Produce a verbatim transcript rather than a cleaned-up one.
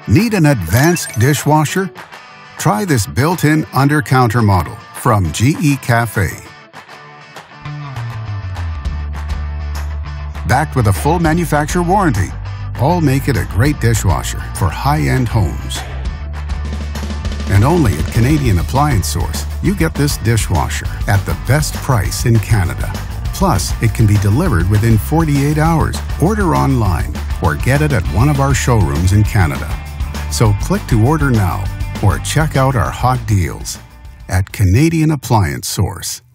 Need an advanced dishwasher? Try this built-in under-counter model from G E Cafe. Backed with a full manufacturer warranty, all make it a great dishwasher for high-end homes. And only at Canadian Appliance Source, you get this dishwasher at the best price in Canada. Plus, it can be delivered within forty-eight hours. Order online or get it at one of our showrooms in Canada. So click to order now or check out our hot deals at Canadian Appliance Source.